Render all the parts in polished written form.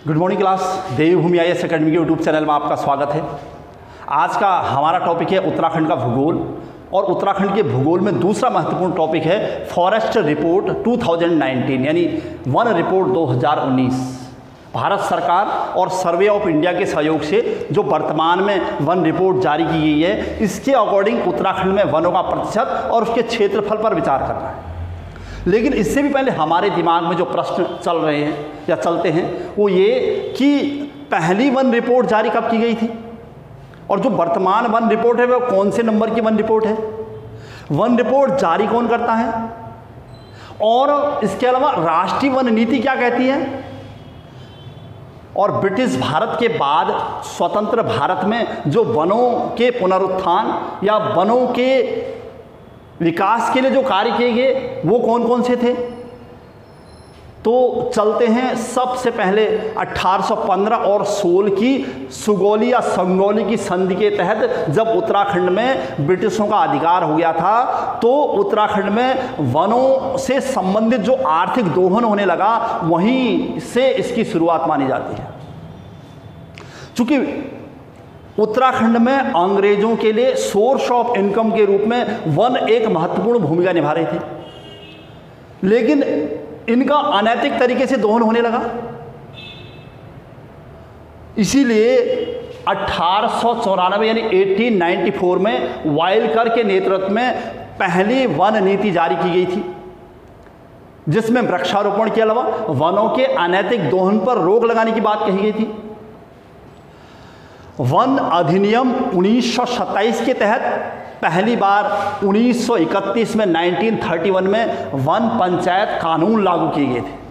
Good morning class. Devbhoomi IAS academy के YouTube channel में आपका स्वागत है। आज का हमारा टॉपिक है उत्तराखंड का भूगोल, और उत्तराखंड के भूगोल में दूसरा महत्वपूर्ण टॉपिक है फॉरेस्ट रिपोर्ट 2019 यानी वन रिपोर्ट 2019। भारत सरकार और सर्वे ऑफ इंडिया के सहयोग से जो वर्तमान में वन रिपोर्ट जारी की गई है, इसके अकॉर्डिंग उत्तराखंड में वनों का प्रतिशत और उसके क्षेत्रफल पर विचार करना है। लेकिन इससे भी पहले हमारे दिमाग में जो प्रश्न चल रहे हैं या चलते हैं वो ये कि पहली वन रिपोर्ट जारी कब की गई थी, और जो वर्तमान वन रिपोर्ट है वो कौन से नंबर की वन रिपोर्ट है, वन रिपोर्ट जारी कौन करता है, और इसके अलावा राष्ट्रीय वन नीति क्या कहती है, और ब्रिटिश भारत के बाद स्वतंत्र भारत में जो वनों के पुनरुत्थान या वनों के विकास के लिए जो कार्य किए गए वो कौन कौन से थे। तो चलते हैं सबसे पहले 1815 और 16 की सुगौली या संगौली की संधि के तहत जब उत्तराखंड में ब्रिटिशों का अधिकार हो गया था, तो उत्तराखंड में वनों से संबंधित जो आर्थिक दोहन होने लगा, वहीं से इसकी शुरुआत मानी जाती है। चूंकि उत्तराखंड में अंग्रेजों के लिए सोर्स ऑफ इनकम के रूप में वन एक महत्वपूर्ण भूमिका निभा रहे थे, लेकिन इनका अनैतिक तरीके से दोहन होने लगा। इसीलिए 1894 यानी 1894 में वाइल्कर के नेतृत्व में पहली वन नीति जारी की गई थी, जिसमें वृक्षारोपण के अलावा वनों के अनैतिक दोहन पर रोक लगाने की बात कही गई थी। वन अधिनियम 1927 के तहत पहली बार 1931 में 1931 में वन पंचायत कानून लागू किए गए थे,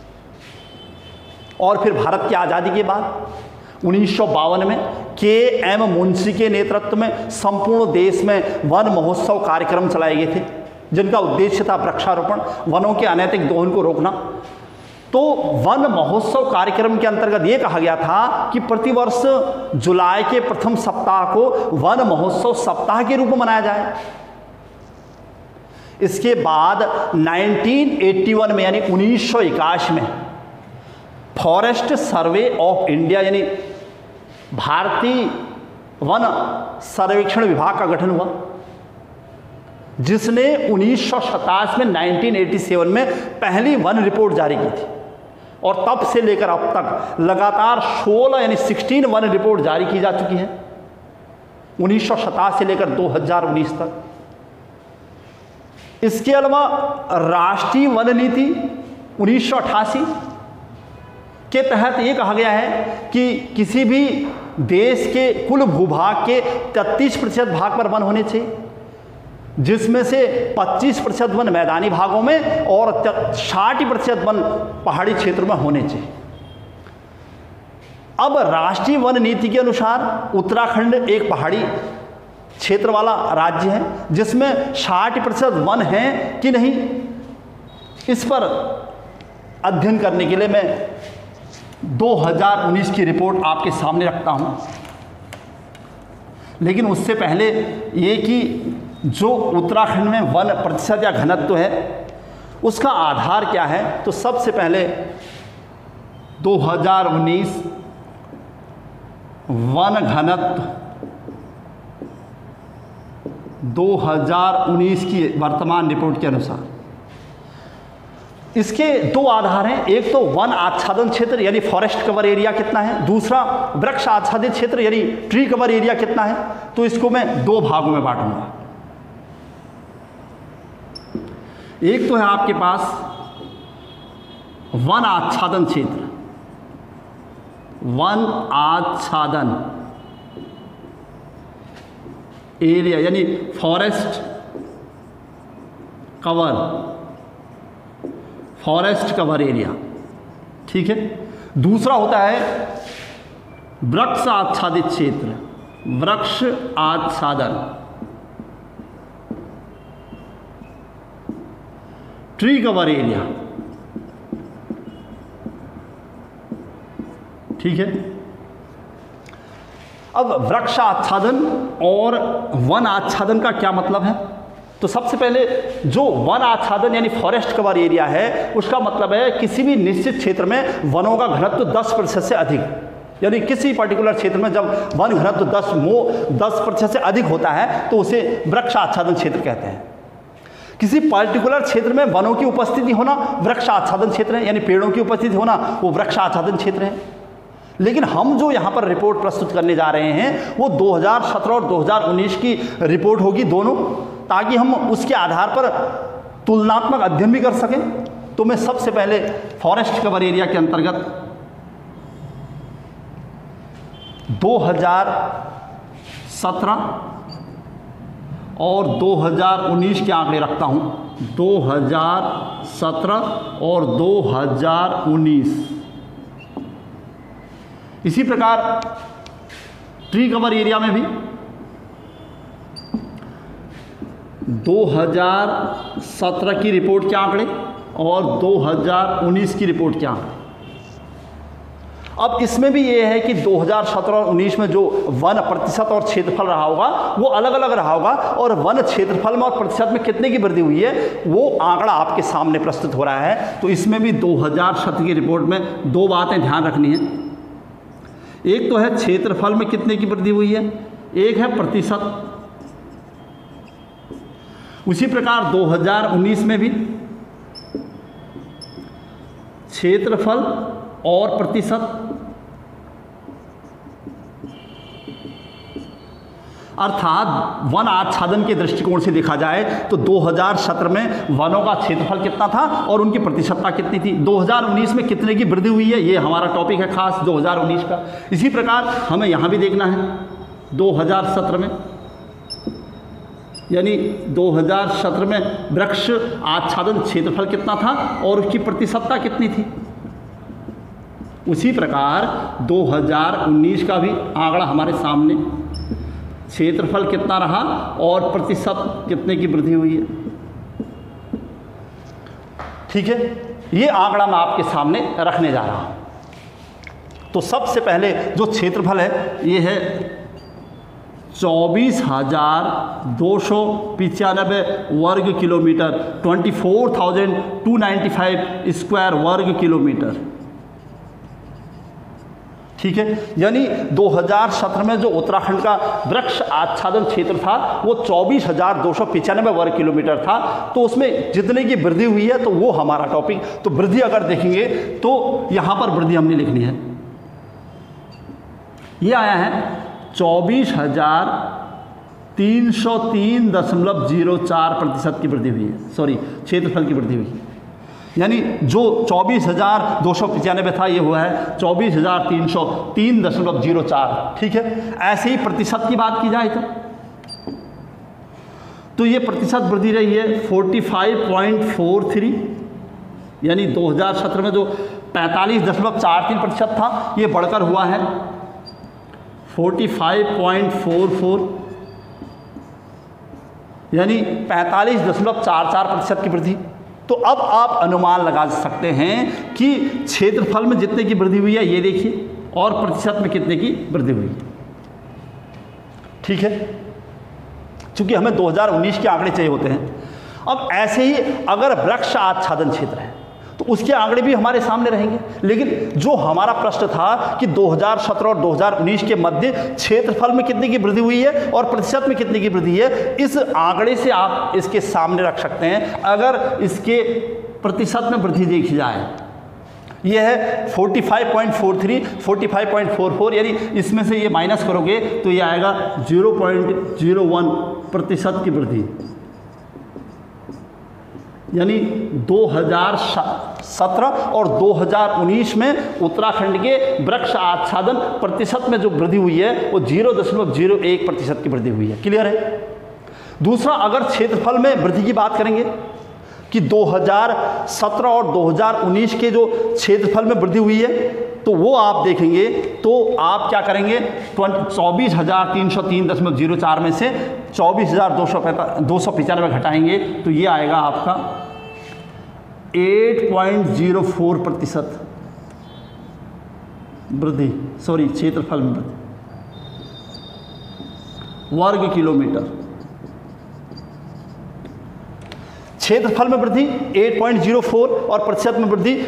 और फिर भारत की आज़ादी के बाद 1952 में KM मुंशी के नेतृत्व में संपूर्ण देश में वन महोत्सव कार्यक्रम चलाए गए थे, जिनका उद्देश्य था वृक्षारोपण, वनों के अनैतिक दोहन को रोकना। तो वन महोत्सव कार्यक्रम के अंतर्गत ये कहा गया था कि प्रतिवर्ष जुलाई के प्रथम सप्ताह को वन महोत्सव सप्ताह के रूप में मनाया जाए। इसके बाद 1981 में यानी 1981 में फॉरेस्ट सर्वे ऑफ इंडिया यानी भारतीय वन सर्वेक्षण विभाग का गठन हुआ, जिसने 1927 में 1987 में पहली वन रिपोर्ट जारी की थी, और तब से लेकर अब तक लगातार 16 यानी 16 वन रिपोर्ट जारी की जा चुकी है, 1927 से लेकर 2019 तक। इसके अलावा राष्ट्रीय वन नीति 1988 के तहत ये कहा गया है कि किसी भी देश के कुल भूभाग के 33% भाग पर वन होने चाहिए, जिसमें से 25% वन मैदानी भागों में और 60% वन पहाड़ी क्षेत्रों में होने चाहिए। अब राष्ट्रीय वन नीति के अनुसार उत्तराखंड एक पहाड़ी क्षेत्र वाला राज्य है, जिसमें 60% वन हैं कि नहीं, इस पर अध्ययन करने के लिए मैं 2019 की रिपोर्ट आपके सामने रखता हूं। लेकिन उससे पहले ये कि जो उत्तराखंड में वन प्रतिशत या घनत्व है उसका आधार क्या है, तो सबसे पहले 2019 वन घनत्व 2019 की वर्तमान रिपोर्ट के अनुसार इसके दो आधार हैं। एक तो वन आच्छादन क्षेत्र यानी फॉरेस्ट कवर एरिया कितना है, दूसरा वृक्ष आच्छादित क्षेत्र यानी ट्री कवर एरिया कितना है। तो इसको मैं दो भागों में बांटूंगा। एक तो है आपके पास वन आच्छादन क्षेत्र, वन आच्छादन एरिया यानी फॉरेस्ट कवर एरिया, ठीक है। दूसरा होता है वृक्ष आच्छादित क्षेत्र, वृक्ष आच्छादन ट्री कवर एरिया, ठीक है। अब वृक्ष आच्छादन और वन आच्छादन का क्या मतलब है, तो सबसे पहले जो वन आच्छादन यानी फॉरेस्ट कवर एरिया है, उसका मतलब है किसी भी निश्चित क्षेत्र में वनों का घनत्व 10% से अधिक, यानी किसी पर्टिकुलर क्षेत्र में जब वन घनत्व 10% से अधिक होता है तो उसे वृक्ष आच्छादन क्षेत्र कहते हैं। किसी पर्टिकुलर क्षेत्र में वनों की उपस्थिति होना वृक्ष आच्छादन क्षेत्र है, यानी पेड़ों की उपस्थिति होना वो वृक्ष आच्छादन क्षेत्र है। लेकिन हम जो यहाँ पर रिपोर्ट प्रस्तुत करने जा रहे हैं वो 2017 और 2019 की रिपोर्ट होगी दोनों, ताकि हम उसके आधार पर तुलनात्मक अध्ययन भी कर सकें। तो मैं सबसे पहले फॉरेस्ट कवर एरिया के अंतर्गत 2017 और 2019 के आंकड़े रखता हूं। 2017 और 2019। इसी प्रकार ट्री कवर एरिया में भी 2017 की रिपोर्ट के आंकड़े और 2019 की रिपोर्ट के आंकड़े। अब इसमें भी ये है कि 2017 और 19 में जो वन प्रतिशत और क्षेत्रफल रहा होगा वो अलग अलग रहा होगा, और वन क्षेत्रफल में और प्रतिशत में कितने की वृद्धि हुई है वो आंकड़ा आपके सामने प्रस्तुत हो रहा है। तो इसमें भी 2017 की रिपोर्ट में दो बातें ध्यान रखनी है। एक तो है क्षेत्रफल में कितने की वृद्धि हुई है, एक है प्रतिशत। उसी प्रकार 2019 में भी क्षेत्रफल और प्रतिशत, अर्थात वन आच्छादन के दृष्टिकोण से देखा जाए तो 2017 में वनों का क्षेत्रफल कितना था और उनकी प्रतिशतता कितनी थी। 2019 में कितने की वृद्धि हुई है, ये हमारा टॉपिक है खास 2019 का। इसी प्रकार हमें यहाँ भी देखना है 2017 में, यानी 2017 में वृक्ष आच्छादन क्षेत्रफल कितना था और उसकी प्रतिशतता कितनी थी। उसी प्रकार 2019 का भी आंकड़ा हमारे सामने, क्षेत्रफल कितना रहा और प्रतिशत कितने की वृद्धि हुई है। ठीक है, ये आंकड़ा मैं आपके सामने रखने जा रहा हूं। तो सबसे पहले जो क्षेत्रफल है ये है 24,295 वर्ग किलोमीटर, 24,295 स्क्वायर वर्ग किलोमीटर। ठीक है, यानी 2017 में जो उत्तराखंड का वृक्ष आच्छादन क्षेत्र था वो 24,295 वर्ग किलोमीटर था। तो उसमें जितने की वृद्धि हुई है तो वो हमारा टॉपिक। तो वृद्धि अगर देखेंगे तो यहाँ पर वृद्धि हमने लिखनी है, ये आया है 24,303.04% की वृद्धि हुई है, सॉरी क्षेत्रफल की वृद्धि हुई है। यानी जो 24,295 था ये हुआ है 24,303.04। ठीक है, ऐसे ही प्रतिशत की बात की जाए तो ये प्रतिशत वृद्धि रही है 45.43, यानी 2017 में जो 45.43% था ये बढ़कर हुआ है 45.44, यानी 45.44% की वृद्धि। तो अब आप अनुमान लगा सकते हैं कि क्षेत्रफल में जितने की वृद्धि हुई है ये देखिए, और प्रतिशत में कितने की वृद्धि हुई है। ठीक है, चूंकि हमें 2019 के आंकड़े चाहिए होते हैं। अब ऐसे ही अगर वृक्ष आच्छादन क्षेत्र है तो उसके आंकड़े भी हमारे सामने रहेंगे। लेकिन जो हमारा प्रश्न था कि 2017 और 2019 के मध्य क्षेत्रफल में कितने की वृद्धि हुई है और प्रतिशत में कितने की वृद्धि है, इस आंकड़े से आप इसके सामने रख सकते हैं। अगर इसके प्रतिशत में वृद्धि देखी जाए, यह है 45.43, 45.44, यानी इसमें से ये माइनस करोगे तो ये आएगा 0.01% की वृद्धि। यानी 2017 और 2019 में उत्तराखंड के वृक्ष आच्छादन प्रतिशत में जो वृद्धि हुई है वो 0.01% की वृद्धि हुई है। क्लियर है। दूसरा, अगर क्षेत्रफल में वृद्धि की बात करेंगे कि 2017 और 2019 के जो क्षेत्रफल में वृद्धि हुई है तो वो आप देखेंगे तो आप क्या करेंगे, 24,303.04 में से 24,295 घटाएंगे तो ये आएगा आपका 8.04% वृद्धि, सॉरी क्षेत्रफल में वृद्धि वर्ग किलोमीटर। क्षेत्रफल में वृद्धि 8.04 और प्रतिशत में वृद्धि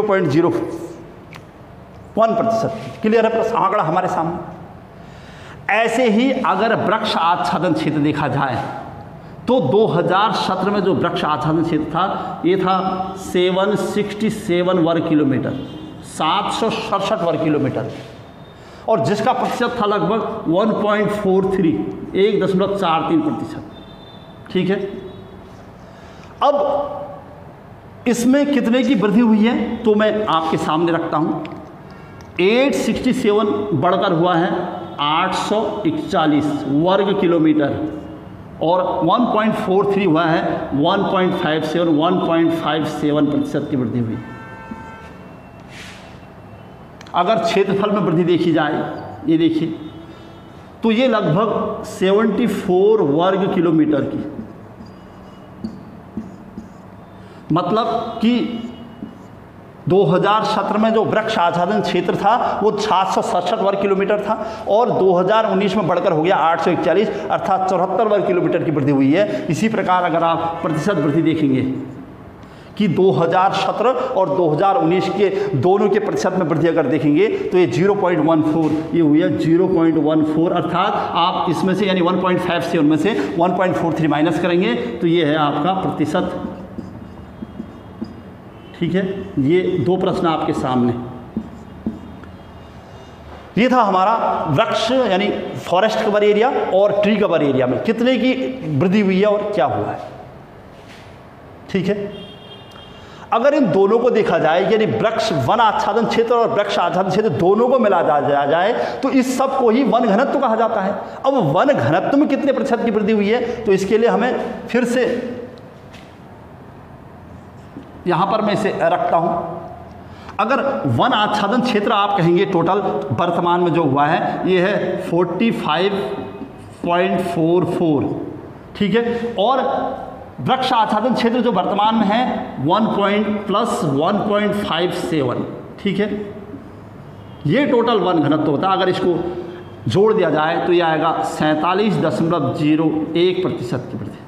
0.01%। क्लियर है प्रश्न, आंकड़ा हमारे सामने। ऐसे ही अगर वृक्ष आच्छादन क्षेत्र देखा जाए तो 2017 में जो वृक्ष आच्छादन क्षेत्र था ये था 767 वर्ग किलोमीटर, 767 वर्ग किलोमीटर, और जिसका प्रतिशत था लगभग 1.43, 1.43%। ठीक है, अब इसमें कितने की वृद्धि हुई है तो मैं आपके सामने रखता हूं। 867 बढ़कर हुआ है 841 वर्ग किलोमीटर, और 1.43 हुआ है 1.57 की वृद्धि हुई। अगर क्षेत्रफल में वृद्धि देखी जाए, ये देखिए, तो ये लगभग 74 वर्ग किलोमीटर की, मतलब कि 2017 में जो वृक्ष आच्छादन क्षेत्र था वो 767 वर्ग किलोमीटर था, और 2019 में बढ़कर हो गया 841, अर्थात 74 वर्ग किलोमीटर की वृद्धि हुई है। इसी प्रकार अगर आप प्रतिशत वृद्धि देखेंगे कि 2017 और 2019 के दोनों के प्रतिशत में वृद्धि अगर देखेंगे तो ये 0.14 ये हुई है 0.14, अर्थात आप इसमें से यानी 1.57 में से 1.43 माइनस करेंगे तो ये है आपका प्रतिशत। ठीक है, ये दो प्रश्न आपके सामने। ये था हमारा वृक्ष यानी फॉरेस्ट कवर एरिया और ट्री कवर एरिया में कितने की वृद्धि हुई है और क्या हुआ है। ठीक है, अगर इन दोनों को देखा जाए यानी वृक्ष वन आच्छादन क्षेत्र और वृक्ष आच्छादन क्षेत्र दोनों को मिला जाए तो इस सब को ही वन घनत्व कहा जाता है। अब वन घनत्व में कितने प्रतिशत की वृद्धि हुई है तो इसके लिए हमें फिर से यहां पर मैं इसे रखता हूं। अगर वन आच्छादन क्षेत्र आप कहेंगे टोटल वर्तमान में जो हुआ है ये है 45.44। ठीक है, और वृक्ष आच्छादन क्षेत्र जो वर्तमान में है 1.57। ठीक है, ये टोटल वन घनत्व होता है। अगर इसको जोड़ दिया जाए तो ये आएगा 47.01% की वृद्धि,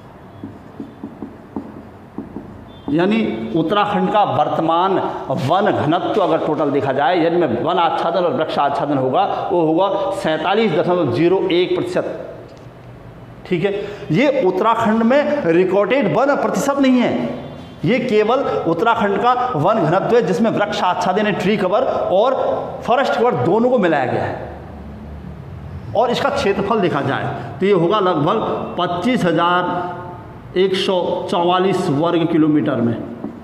यानी उत्तराखंड का वर्तमान वन घनत्व अगर टोटल देखा जाए यानी में वन आच्छादन और वृक्ष आच्छादन होगा वो होगा 47.01%। ठीक है, ये उत्तराखंड में रिकॉर्डेड वन प्रतिशत नहीं है, ये केवल उत्तराखंड का वन घनत्व है जिसमें वृक्ष आच्छादन ट्री कवर और फॉरेस्ट कवर दोनों को मिलाया गया है। और इसका क्षेत्रफल देखा जाए तो ये होगा लगभग 25,144 वर्ग किलोमीटर में,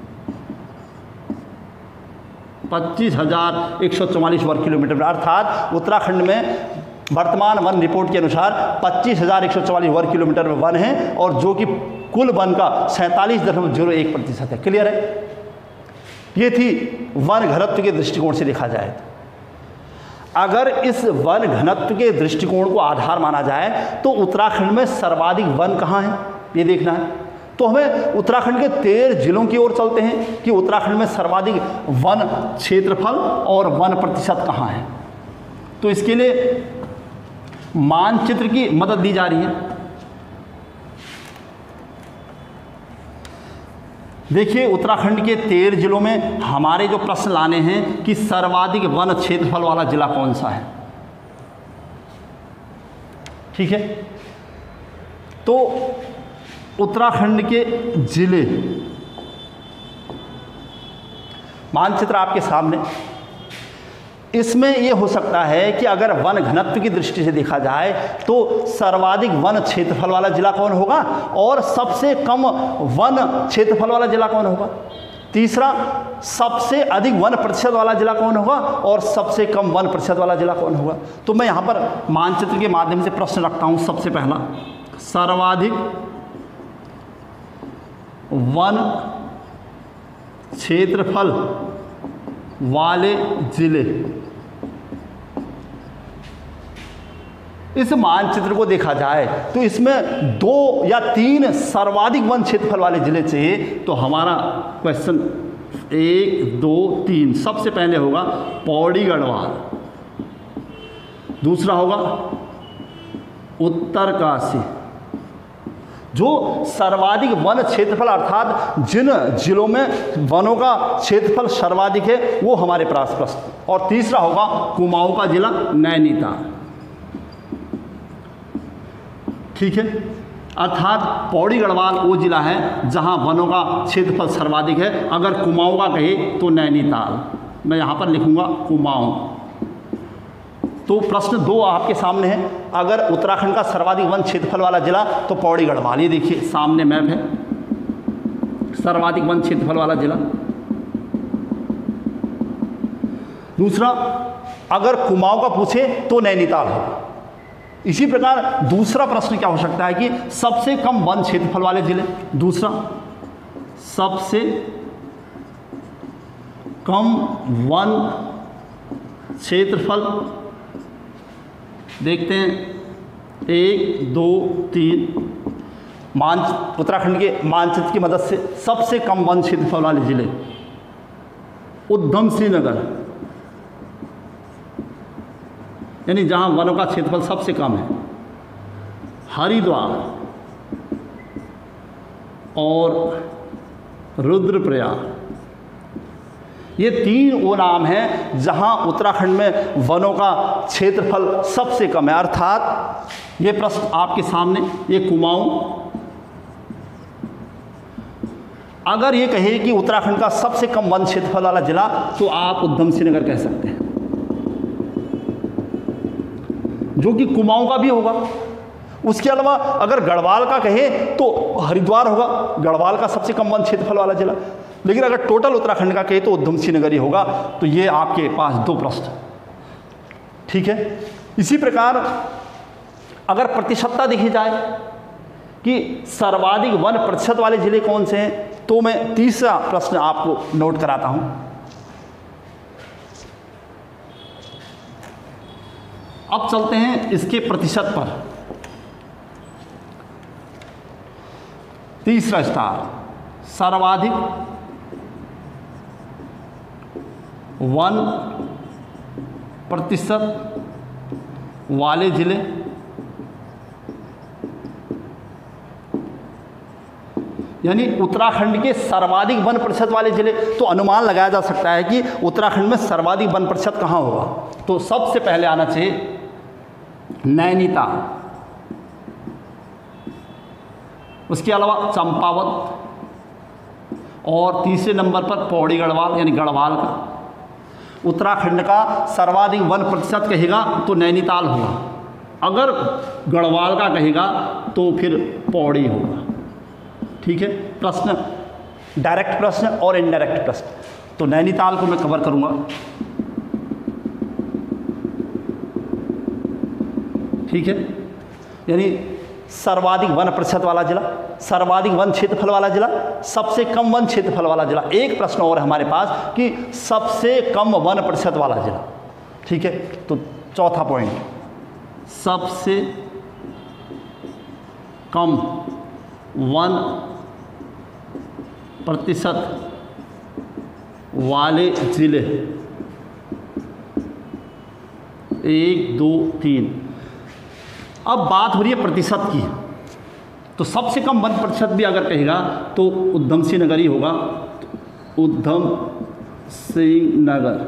25,144 वर्ग किलोमीटर में, अर्थात उत्तराखंड में वर्तमान वन रिपोर्ट के अनुसार 25,144 वर्ग किलोमीटर में वन है और जो कि कुल वन का 47.01% है। क्लियर है, ये थी वन घनत्व के दृष्टिकोण से देखा जाए। अगर इस वन घनत्व के दृष्टिकोण को आधार माना जाए तो उत्तराखंड में सर्वाधिक वन कहाँ है ये देखना है। तो हमें उत्तराखंड के 13 जिलों की ओर चलते हैं कि उत्तराखंड में सर्वाधिक वन क्षेत्रफल और वन प्रतिशत कहाँ है। तो इसके लिए मानचित्र की मदद दी जा रही है। देखिए उत्तराखंड के 13 जिलों में हमारे जो प्रश्न लाने हैं कि सर्वाधिक वन क्षेत्रफल वाला जिला कौन सा है। ठीक है, तो उत्तराखंड के जिले मानचित्र आपके सामने, इसमें यह हो सकता है कि अगर वन घनत्व की दृष्टि से देखा जाए तो सर्वाधिक वन क्षेत्रफल वाला जिला कौन होगा और सबसे कम वन क्षेत्रफल वाला जिला कौन होगा। तीसरा, सबसे अधिक वन प्रतिशत वाला जिला कौन होगा और सबसे कम वन प्रतिशत वाला जिला कौन होगा। तो मैं यहाँ पर मानचित्र के माध्यम से प्रश्न रखता हूँ। सबसे पहला, सर्वाधिक वन क्षेत्रफल वाले जिले। इस मानचित्र को देखा जाए तो इसमें 2 या 3 सर्वाधिक वन क्षेत्रफल वाले जिले चाहिए। तो हमारा क्वेश्चन 1, 2, 3 सबसे पहले होगा पौड़ी गढ़वाल, दूसरा होगा उत्तरकाशी, जो सर्वाधिक वन क्षेत्रफल अर्थात जिन जिलों में वनों का क्षेत्रफल सर्वाधिक है वो हमारे पास प्रश्न। और तीसरा होगा कुमाऊं का जिला नैनीताल। ठीक है, अर्थात पौड़ी गढ़वाल वो जिला है जहां वनों का क्षेत्रफल सर्वाधिक है। अगर कुमाऊं का कहे तो नैनीताल, मैं यहाँ पर लिखूंगा कुमाऊं। तो प्रश्न 2 आपके सामने है, अगर उत्तराखंड का सर्वाधिक वन क्षेत्रफल वाला जिला तो पौड़ी गढ़वाल। ये देखिए सामने मैप है, सर्वाधिक वन क्षेत्रफल वाला जिला। दूसरा, अगर कुमाऊं का पूछे तो नैनीताल होगा। इसी प्रकार दूसरा प्रश्न क्या हो सकता है कि सबसे कम वन क्षेत्रफल वाले जिले। दूसरा, सबसे कम वन क्षेत्रफल, देखते हैं 1 2 3 उत्तराखंड के मानचित्र की मदद से सबसे कम वन क्षेत्रफल वाले जिले। उधम सिंह नगर, यानी जहां वनों का क्षेत्रफल सबसे कम है। हरिद्वार और रुद्रप्रयाग, ये 3 वो नाम हैं जहां उत्तराखंड में वनों का क्षेत्रफल सबसे कम है। अर्थात ये प्रश्न आपके सामने, ये कुमाऊं, अगर ये कहे कि उत्तराखंड का सबसे कम वन क्षेत्रफल वाला जिला तो आप उधम सिंह नगर कह सकते हैं, जो कि कुमाऊं का भी होगा। उसके अलावा अगर गढ़वाल का कहे तो हरिद्वार होगा, गढ़वाल का सबसे कम वन क्षेत्रफल वाला जिला। लेकिन अगर टोटल उत्तराखंड का कहे तो उधम सिंह नगर ही होगा। तो ये आपके पास 2 प्रश्न। ठीक है, इसी प्रकार अगर प्रतिशतता देखी जाए कि सर्वाधिक वन प्रतिशत वाले जिले कौन से हैं, तो मैं तीसरा प्रश्न आपको नोट कराता हूं। अब चलते हैं इसके प्रतिशत पर। तीसरा स्टार, सर्वाधिक वन प्रतिशत वाले जिले। यानी उत्तराखंड के सर्वाधिक वन प्रतिशत वाले जिले, तो अनुमान लगाया जा सकता है कि उत्तराखंड में सर्वाधिक वन प्रतिशत कहाँ होगा। तो सबसे पहले आना चाहिए नैनीताल, उसके अलावा चंपावत, और तीसरे नंबर पर पौड़ी गढ़वाल यानी गढ़वाल का। उत्तराखंड का सर्वाधिक वन प्रतिशत कहेगा तो नैनीताल होगा, अगर गढ़वाल का कहेगा तो फिर पौड़ी होगा। ठीक है, प्रश्न डायरेक्ट प्रश्न और इनडायरेक्ट प्रश्न। तो नैनीताल को मैं कवर करूंगा। ठीक है, यानी सर्वाधिक वन प्रतिशत वाला जिला, सर्वाधिक वन क्षेत्रफल वाला जिला, सबसे कम वन क्षेत्रफल वाला जिला। एक प्रश्न और है हमारे पास कि सबसे कम वन प्रतिशत वाला जिला। ठीक है, तो चौथा पॉइंट, सबसे कम वन प्रतिशत वाले जिले 1 2 3। अब बात हो रही है प्रतिशत की, तो सबसे कम वन प्रतिशत भी अगर कहेगा तो उधम सिंह नगर ही होगा। उधम सिंह नगर,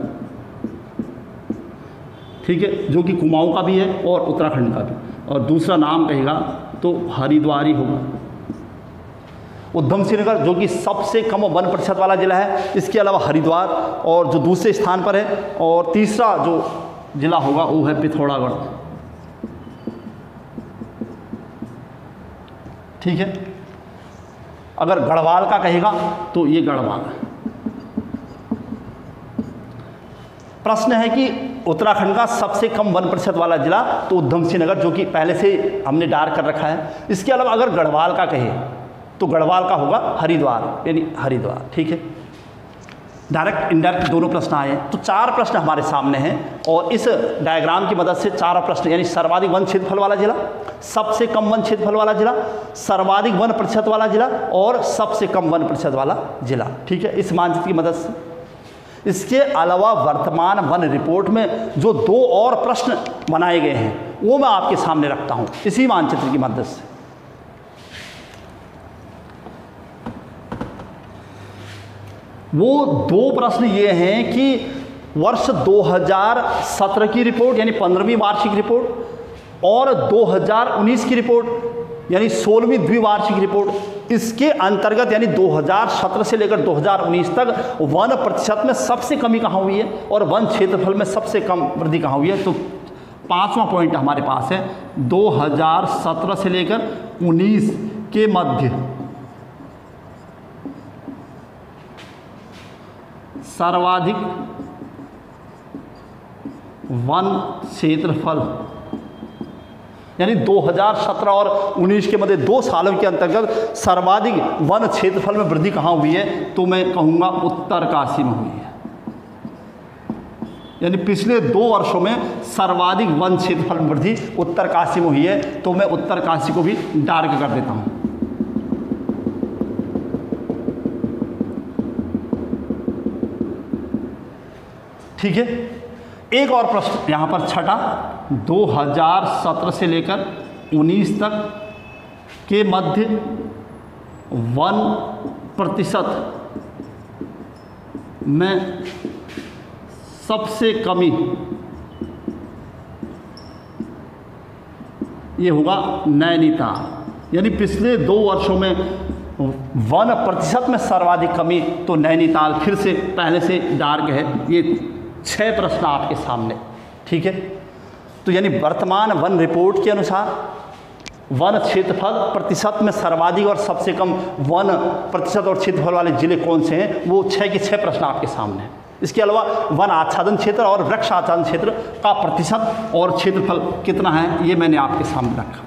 ठीक है, जो कि कुमाऊं का भी है और उत्तराखंड का भी। और दूसरा नाम कहेगा तो हरिद्वार ही होगा। उधम सिंह नगर जो कि सबसे कम वन प्रतिशत वाला जिला है, इसके अलावा हरिद्वार और जो दूसरे स्थान पर है, और तीसरा जो जिला होगा वो है पिथौरागढ़। ठीक है, अगर गढ़वाल का कहेगा तो ये गढ़वाल। प्रश्न है कि उत्तराखंड का सबसे कम वन प्रतिशत वाला जिला तो उधम सिंह नगर, जो कि पहले से हमने डार्क कर रखा है। इसके अलावा अगर गढ़वाल का कहे तो गढ़वाल का होगा हरिद्वार, यानी हरिद्वार। ठीक है, डायरेक्ट इनडायरेक्ट दोनों प्रश्न आए हैं। तो 4 प्रश्न हमारे सामने हैं और इस डायग्राम की मदद से 4 प्रश्न, यानी सर्वाधिक वन क्षेत्रफल वाला जिला, सबसे कम वन क्षेत्रफल वाला जिला, सर्वाधिक वन प्रतिशत वाला जिला और सबसे कम वन प्रतिशत वाला जिला। ठीक है, इस मानचित्र की मदद से। इसके अलावा वर्तमान वन रिपोर्ट में जो 2 और प्रश्न बनाए गए हैं वो मैं आपके सामने रखता हूँ इसी मानचित्र की मदद से। वो दो प्रश्न ये हैं कि वर्ष 2017 की रिपोर्ट यानी 15वीं वार्षिक रिपोर्ट और 2019 की रिपोर्ट यानी 16वीं द्विवार्षिक रिपोर्ट, इसके अंतर्गत यानी 2017 से लेकर 2019 तक वन प्रतिशत में सबसे कमी कहाँ हुई है और वन क्षेत्रफल में सबसे कम वृद्धि कहाँ हुई है। तो पांचवा पॉइंट हमारे पास है 2017 से लेकर 19 के मध्य सर्वाधिक वन क्षेत्रफल, यानी 2017 और 19 के मध्य 2 सालों के अंतर्गत सर्वाधिक वन क्षेत्रफल में वृद्धि कहाँ हुई है, तो मैं कहूँगा उत्तरकाशी में हुई है। यानी पिछले 2 वर्षों में सर्वाधिक वन क्षेत्रफल में वृद्धि उत्तरकाशी में हुई है, तो मैं उत्तरकाशी को भी डार्क कर देता हूँ। ठीक है, एक और प्रश्न यहाँ पर छठा, 2017 से लेकर 19 तक के मध्य वन प्रतिशत में सबसे कमी, ये होगा नैनीताल। यानी पिछले 2 वर्षों में वन प्रतिशत में सर्वाधिक कमी, तो नैनीताल फिर से पहले से डार्क है। ये 6 प्रश्न आपके सामने। ठीक है, तो यानी वर्तमान वन रिपोर्ट के अनुसार वन क्षेत्रफल प्रतिशत में सर्वाधिक और सबसे कम वन प्रतिशत और क्षेत्रफल वाले जिले कौन से हैं, वो 6 के 6 प्रश्न आपके सामने हैं। इसके अलावा वन आच्छादन क्षेत्र और वृक्ष आच्छादन क्षेत्र का प्रतिशत और क्षेत्रफल कितना है, ये मैंने आपके सामने रखा।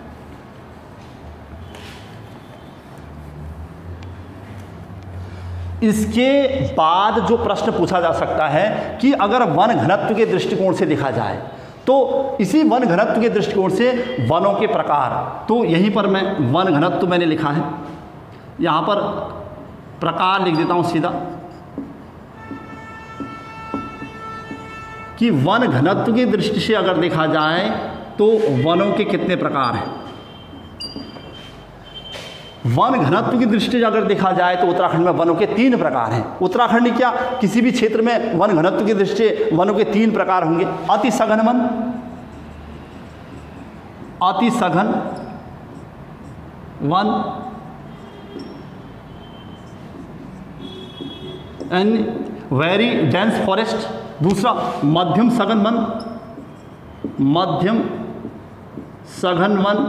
इसके बाद जो प्रश्न पूछा जा सकता है कि अगर वन घनत्व के दृष्टिकोण से देखा जाए, तो इसी वन घनत्व के दृष्टिकोण से वनों के प्रकार, तो यहीं पर मैं वन घनत्व मैंने लिखा है, यहाँ पर प्रकार लिख देता हूँ सीधा कि वन घनत्व की दृष्टि से अगर देखा जाए तो वनों के कितने प्रकार हैं। वन घनत्व की दृष्टि से अगर देखा जाए तो उत्तराखंड में वनों के 3 प्रकार हैं। उत्तराखंड क्या, किसी भी क्षेत्र में वन घनत्व की दृष्टि से वनों के 3 प्रकार होंगे। अति सघन वन, अति सघन वन एंड वेरी डेंस फॉरेस्ट। दूसरा मध्यम सघन वन, मध्यम सघन वन।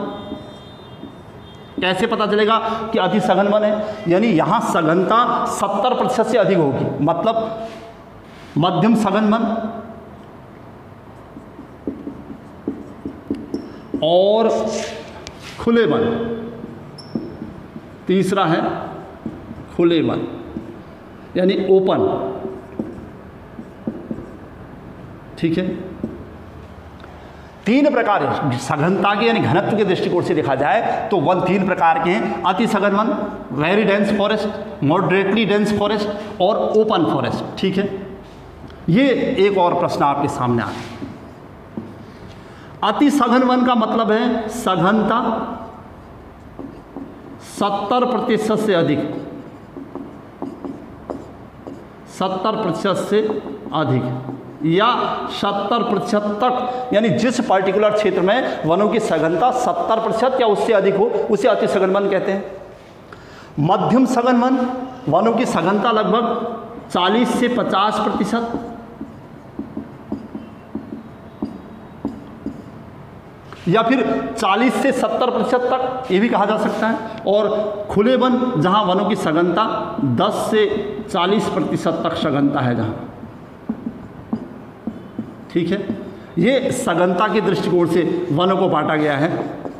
कैसे पता चलेगा कि अति सघन वन है, यानी यहाँ सघनता 70% से अधिक होगी, मतलब मध्यम सघन वन। और खुले वन, तीसरा है खुले वन यानी ओपन। ठीक है, 3 प्रकार है सघनता के यानी घनत्व के दृष्टिकोण से देखा जाए तो वन 3 प्रकार के हैं। अति सघन वन, very dense forest, moderately dense forest और ओपन फॉरेस्ट। ठीक है, ये एक और प्रश्न आपके सामने आ है। अति सघन वन का मतलब है सघनता 70% से अधिक, 70% से अधिक या 70% तक, यानी जिस पर्टिकुलर क्षेत्र में वनों की सघनता 70% या उससे अधिक हो उसे अति सघन वन कहते हैं। मध्यम सघन वन, वनों की सघनता लगभग 40 से 50%, या फिर 40 से 70% तक, ये भी कहा जा सकता है। और खुले वन, जहां वनों की सघनता 10 से 40% तक सघनता है जहां। ठीक है, ये सघनता के दृष्टिकोण से वनों को बांटा गया है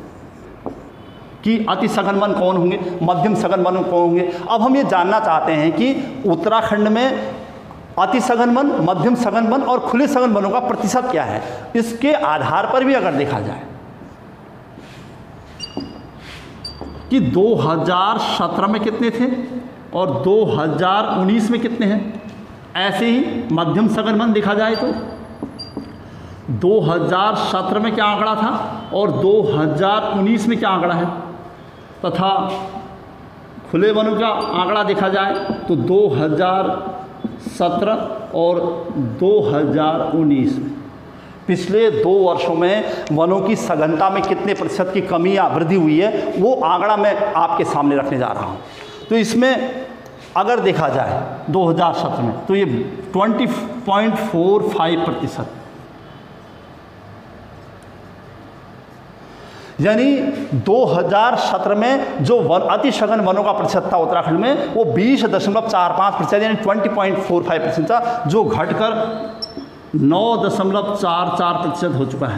कि अति सघन वन कौन होंगे, मध्यम सघन वन कौन होंगे। अब हम ये जानना चाहते हैं कि उत्तराखंड में अति सघन वन, मध्यम सघन वन और खुले सघन वनों का प्रतिशत क्या है। इसके आधार पर भी अगर देखा जाए कि 2017 में कितने थे और 2019 में कितने हैं, ऐसे ही मध्यम सघन वन देखा जाए तो 2017 में क्या आंकड़ा था और 2019 में क्या आंकड़ा है, तथा खुले वनों का आंकड़ा देखा जाए तो 2017 2017 और 2019 में पिछले 2 वर्षों में वनों की सघनता में कितने प्रतिशत की कमी या वृद्धि हुई है, वो आंकड़ा मैं आपके सामने रखने जा रहा हूँ। तो इसमें अगर देखा जाए 2017 में तो ये 20.45%, यानी 2017 में जो अति सघन वनों का प्रतिशत था उत्तराखंड में वो 20.45% यानी 20.45% था, जो घटकर 9.44% हो चुका है।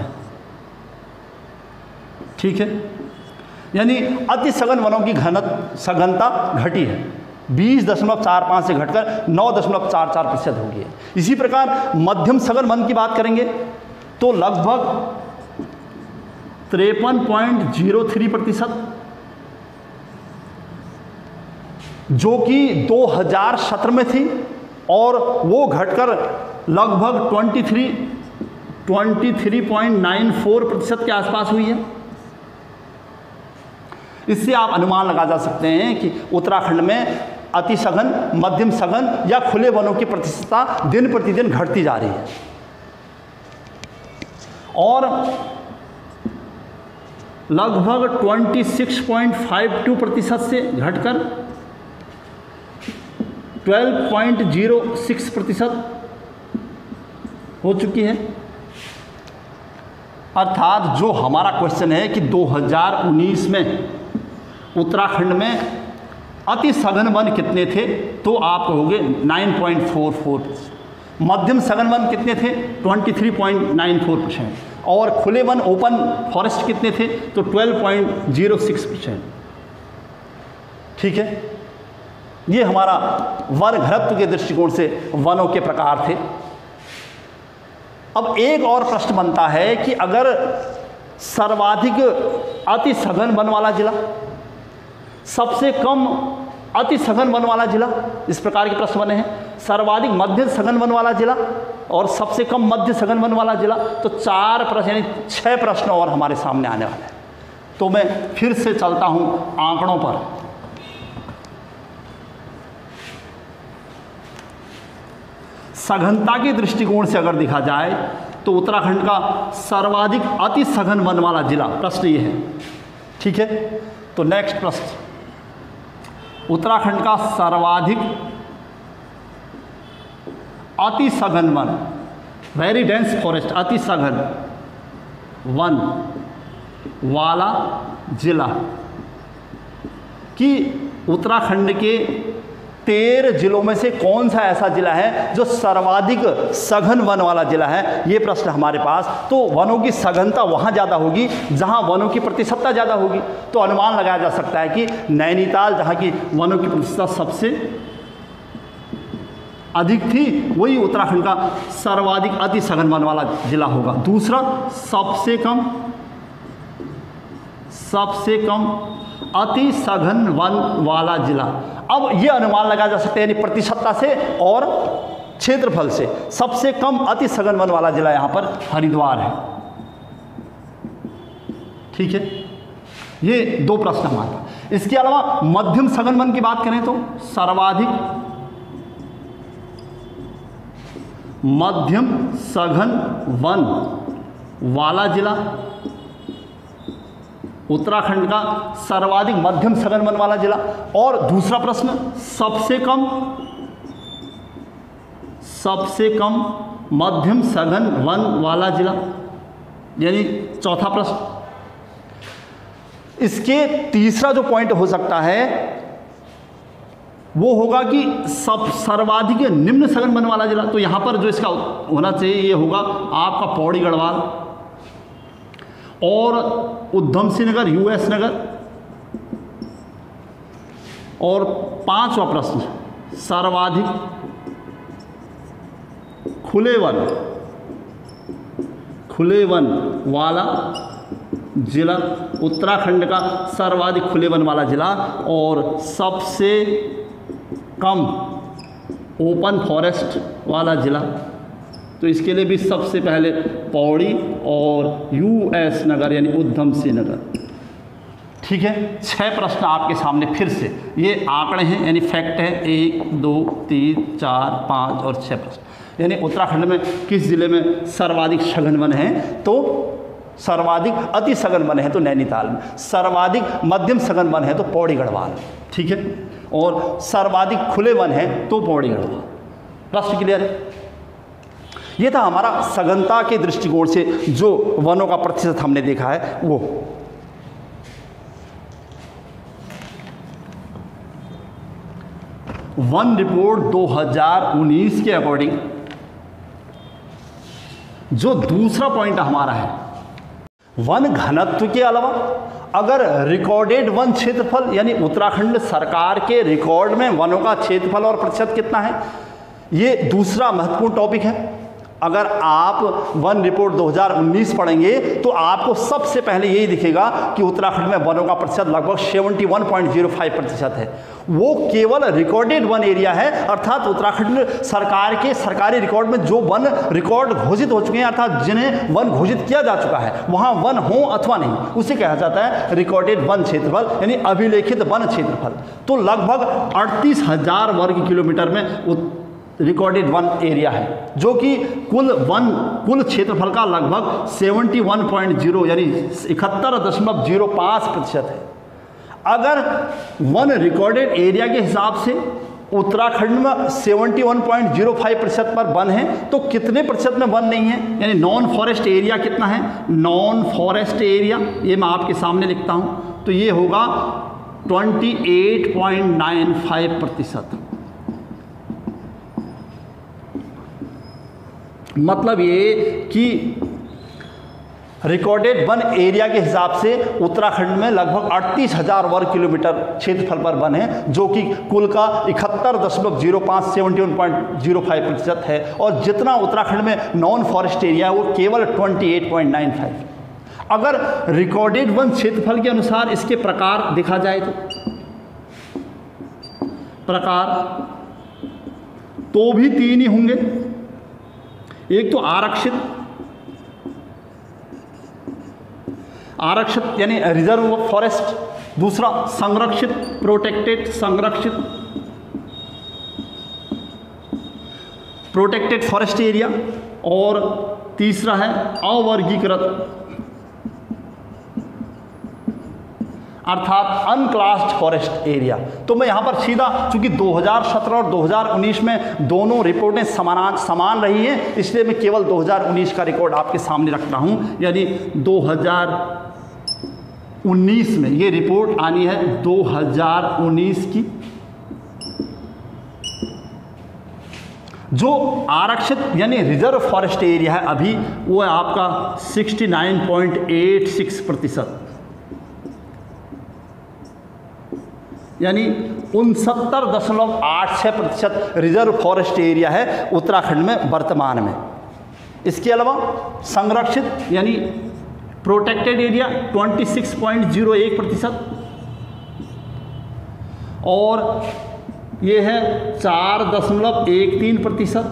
ठीक है, यानी अति सघन वनों की सघनता घटी है, 20.45 से घटकर 9.44% हो गई है। इसी प्रकार मध्यम सघन वन की बात करेंगे तो लगभग 53.03%, जो कि 2017 में थी, और वो घटकर लगभग 23.94% के आसपास हुई है। इससे आप अनुमान लगा जा सकते हैं कि उत्तराखंड में अति सघन, मध्यम सघन या खुले वनों की प्रतिशतता दिन प्रतिदिन घटती जा रही है, और लगभग 26.52% से घटकर 12.06% हो चुकी है। अर्थात जो हमारा क्वेश्चन है कि 2019 में उत्तराखंड में अति सघन वन कितने थे, तो आप कहोगे 9.44%, मध्यम सघन वन कितने थे 23.94%, और खुले वन ओपन फॉरेस्ट कितने थे तो 12.06%। ठीक है, ये हमारा वन घनत्व के दृष्टिकोण से वनों के प्रकार थे। अब एक और प्रश्न बनता है कि अगर सर्वाधिक अति सघन वन वाला जिला, सबसे कम अति सघन वन वाला जिला, इस प्रकार के प्रश्न बने हैं, सर्वाधिक मध्य सघन वन वाला जिला और सबसे कम मध्य सघन वन वाला जिला, तो 4 प्रश्न यानी 6 प्रश्न और हमारे सामने आने वाले हैं। तो मैं फिर से चलता हूं आंकड़ों पर। सघनता के दृष्टिकोण से अगर देखा जाए तो उत्तराखंड का सर्वाधिक अति सघन वन वाला जिला, प्रश्न ये है। ठीक है, तो नेक्स्ट प्रश्न, उत्तराखंड का सर्वाधिक अति सघन वन, वेरी डेंस फॉरेस्ट, अति सघन वन वाला जिला, कि उत्तराखंड के 13 जिलों में से कौन सा ऐसा जिला है जो सर्वाधिक सघन वन वाला जिला है, ये प्रश्न हमारे पास। तो वनों की सघनता वहाँ ज़्यादा होगी जहाँ वनों की प्रतिशतता ज़्यादा होगी, तो अनुमान लगाया जा सकता है कि नैनीताल, जहाँ की वनों की प्रतिशतता सबसे अधिक थी, वही उत्तराखंड का सर्वाधिक अति सघन वन वाला जिला होगा। दूसरा, सबसे कम अति सघन वन वाला जिला। अब ये अनुमान लगाया जा सकता है यानी प्रतिशतता से और क्षेत्रफल से। सबसे कम अति सघन वन वाला जिला यहाँ पर हरिद्वार है। ठीक है, ये 2 प्रश्न हमारे पास। इसके अलावा मध्यम सघन वन की बात करें तो सर्वाधिक मध्यम सघन वन वाला जिला, उत्तराखंड का सर्वाधिक मध्यम सघन वन वाला जिला। और दूसरा प्रश्न, सबसे कम मध्यम सघन वन वाला जिला, यानी चौथा प्रश्न। इसके तीसरा जो पॉइंट हो सकता है वो होगा कि सर्वाधिक निम्न सघन वन वाला जिला। तो यहाँ पर जो इसका होना चाहिए ये होगा आपका पौड़ी गढ़वाल और उधम सिंह नगर, यूएस नगर। और 5वां प्रश्न, सर्वाधिक खुले वन वाला जिला, उत्तराखंड का सर्वाधिक खुले वन वाला जिला और सबसे कम ओपन फॉरेस्ट वाला जिला। तो इसके लिए भी सबसे पहले पौड़ी और यूएस नगर यानी उधम सिंह नगर। ठीक है, 6 प्रश्न आपके सामने फिर से, ये आंकड़े हैं यानी फैक्ट है, 1 2 3 4 5 और 6 प्रश्न। यानी उत्तराखंड में किस जिले में सर्वाधिक सघन वन है, तो सर्वाधिक अति सघन वन है तो नैनीताल में, सर्वाधिक मध्यम सघन वन है तो पौड़ी गढ़वाल, ठीक है, और सर्वाधिक खुले वन है तो पौड़ी गढ़वाल। प्रश्न क्लियर है? ये था हमारा सघनता के दृष्टिकोण से जो वनों का प्रतिशत हमने देखा है वो। वन रिपोर्ट 2019 के अकॉर्डिंग जो दूसरा पॉइंट हमारा है, वन घनत्व के अलावा अगर रिकॉर्डेड वन क्षेत्रफल यानी उत्तराखंड सरकार के रिकॉर्ड में वनों का क्षेत्रफल और प्रतिशत कितना है, ये दूसरा महत्वपूर्ण टॉपिक है। अगर आप वन रिपोर्ट 2019 पढ़ेंगे तो आपको सबसे पहले यही दिखेगा कि उत्तराखंड में वनों का प्रतिशत लगभग 71.05% है। वो केवल रिकॉर्डेड वन एरिया है, अर्थात उत्तराखंड सरकार के सरकारी रिकॉर्ड में जो वन रिकॉर्ड घोषित हो चुके हैं, अर्थात जिन्हें वन घोषित किया जा चुका है, वहाँ वन हो अथवा नहीं, उसे कहा जाता है रिकॉर्डेड वन क्षेत्रफल यानी अभिलेखित वन क्षेत्रफल। तो लगभग 38,000 वर्ग किलोमीटर में रिकॉर्डेड वन एरिया है, जो कि कुल क्षेत्रफल का लगभग 71.0 यानी 71.05% है। अगर वन रिकॉर्डेड एरिया के हिसाब से उत्तराखंड में 71.05% पर वन है, तो कितने प्रतिशत में वन नहीं है, यानी नॉन फॉरेस्ट एरिया कितना है, नॉन फॉरेस्ट एरिया ये मैं आपके सामने लिखता हूँ, तो ये होगा 28.95%। मतलब ये कि रिकॉर्डेड वन एरिया के हिसाब से उत्तराखंड में लगभग 38,000 वर्ग किलोमीटर क्षेत्रफल पर वन है, जो कि कुल का 71.05% है, और जितना उत्तराखंड में नॉन फॉरेस्ट एरिया है वो केवल 28.95। अगर रिकॉर्डेड वन क्षेत्रफल के अनुसार इसके प्रकार देखा जाए तो प्रकार तो भी 3 ही होंगे। एक तो आरक्षित यानी रिजर्व फॉरेस्ट, दूसरा संरक्षित प्रोटेक्टेड फॉरेस्ट एरिया, और तीसरा है अवर्गीकृत अर्थात अनक्लास्ड फॉरेस्ट एरिया। तो मैं यहाँ पर सीधा, चूंकि 2017 और 2019 में दोनों रिपोर्टें समान रही हैं, इसलिए मैं केवल 2019 का रिकॉर्ड आपके सामने रख रहा हूँ। यानी 2019 में ये रिपोर्ट आनी है 2019 की। जो आरक्षित यानी रिजर्व फॉरेस्ट एरिया है अभी, वो है आपका 69.86%, यानी 69.86% रिजर्व फॉरेस्ट एरिया है उत्तराखंड में वर्तमान में। इसके अलावा संरक्षित यानी प्रोटेक्टेड एरिया 26.01%, और ये है 4.13%,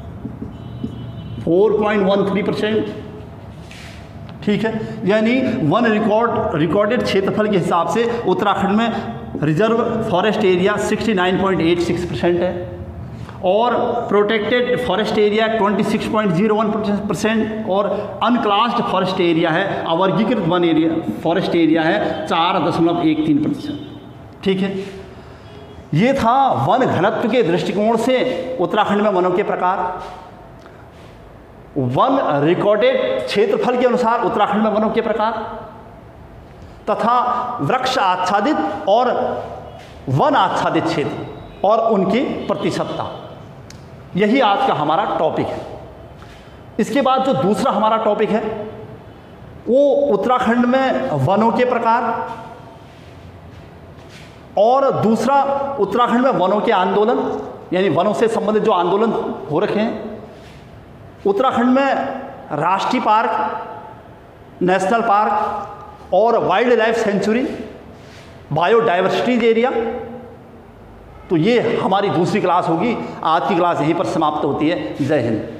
4.13%, ठीक है। यानी वन रिकॉर्डेड क्षेत्रफल के हिसाब से उत्तराखंड में रिजर्व फॉरेस्ट एरिया 69.86% है, और प्रोटेक्टेड फॉरेस्ट एरिया 26.01%, और अनक्लास्ड फॉरेस्ट एरिया है, अवर्गीकृत वन एरिया फॉरेस्ट एरिया है 4.13%, ठीक है। ये था वन घनत्व के दृष्टिकोण से उत्तराखंड में वनों के प्रकार। वन रिकॉर्डेड क्षेत्रफल के अनुसार उत्तराखंड में वनों के प्रकार तथा वृक्ष आच्छादित और वन आच्छादित क्षेत्र और उनकी प्रतिशतता, यही आज का हमारा टॉपिक है। इसके बाद जो दूसरा हमारा टॉपिक है वो उत्तराखंड में वनों के प्रकार, और दूसरा उत्तराखंड में वनों के आंदोलन, यानी वनों से संबंधित जो आंदोलन हो रखे हैं। उत्तराखंड में राष्ट्रीय पार्क, नेशनल पार्क और wild life sanctuary, biodiversity area. तो ये हमारी दूसरी क्लास होगी। आज की क्लास यहीं पर समाप्त होती है। जय हिंद।